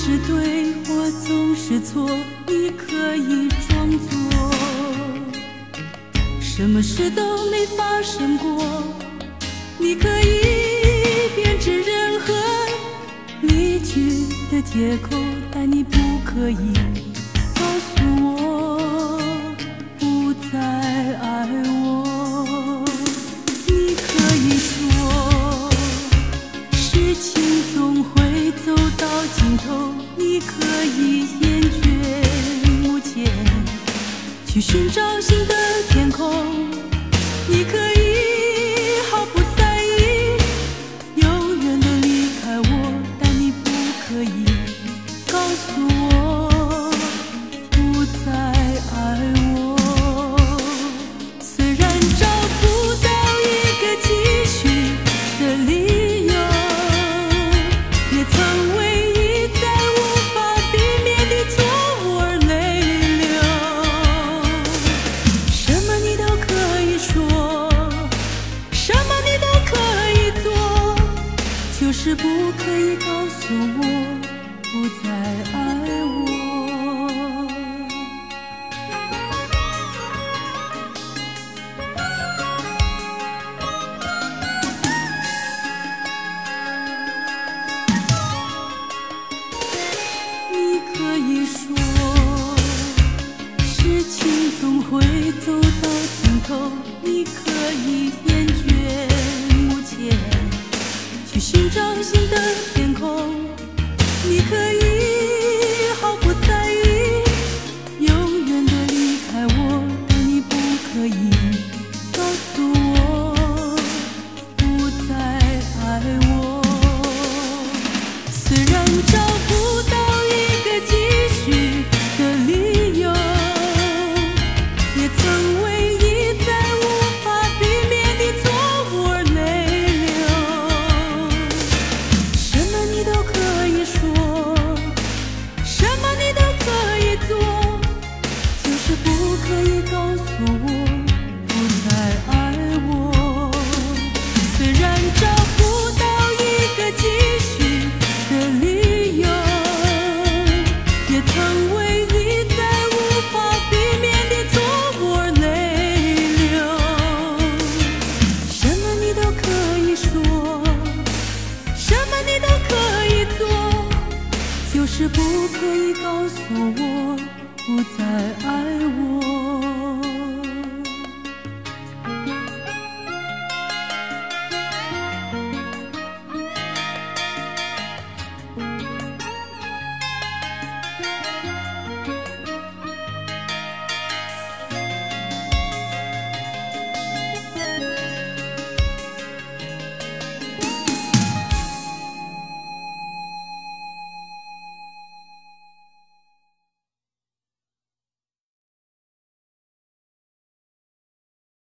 是对，我总是错，你可以装作什么事都没发生过，你可以编织任何离去的借口，但你不可以告诉我不再爱我。你可以说事情总会走到尽头，你可以厌倦目前，去寻找新的天空。你可以毫不在意永远的离开我，但你不可以告诉我不再爱我。虽然找不到一个继续的理由，也曾为一再无法避免的错误而泪流。什么你都可以说，什么你都可以做，就是不可以告诉我不再爱我。你可以说事情总会走到尽头，你可以厌倦目前，去寻找新的天空。你可以毫不在意永远的离开我，但你不可以告诉我不再爱我。虽然找不到一个继续的理由，也曾为一再无法避免的错误而泪流。什么你都可以说，什么你都可以做，就是不可以告诉我不再爱我。虽然找不到一个继续的理由，也曾为一再无法避免的错误而泪流。什么你都可以说，什么你都可以做，就是不可以告诉我不再爱我。